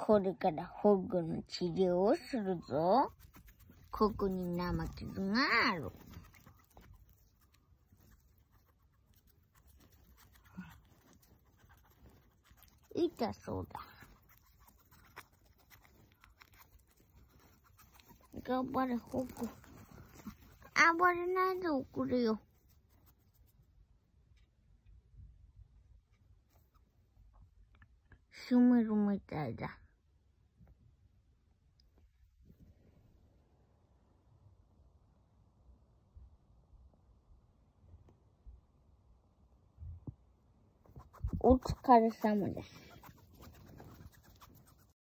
これから保護の治療をするぞ。ここに生傷がある。痛そうだ。頑張れ、保護。暴れないでおくれよ。閉めるみたいだ。お疲れ様です。